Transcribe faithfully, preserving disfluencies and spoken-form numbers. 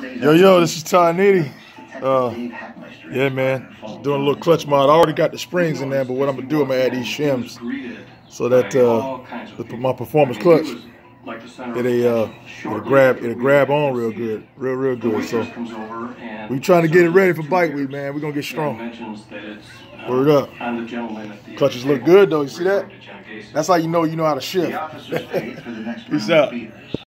Yo, yo, this is Ty Needy. Uh, yeah, man, just doing a little clutch mod. I already got the springs in there, but what I'm gonna do, I'm gonna add these shims so that uh, my performance clutch, it'll, uh, it'll grab, it'll grab on real good, real, real good. So we trying to get it ready for bike week, man. We're gonna get strong. Word up. Clutches look good though. You see that? That's how you know you know how to shift. Peace out.